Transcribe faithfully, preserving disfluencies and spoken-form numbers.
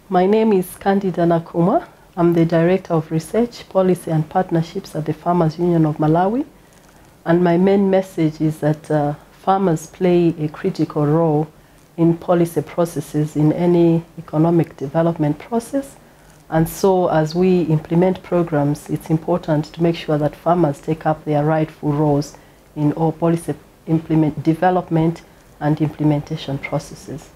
My name is Candida Nankhumwa. I'm the Director of Research, Policy and Partnerships at the Farmers Union of Malawi. And my main message is that uh, farmers play a critical role in policy processes in any economic development process. And so as we implement programs, it's important to make sure that farmers take up their rightful roles in all policy implement development and implementation processes.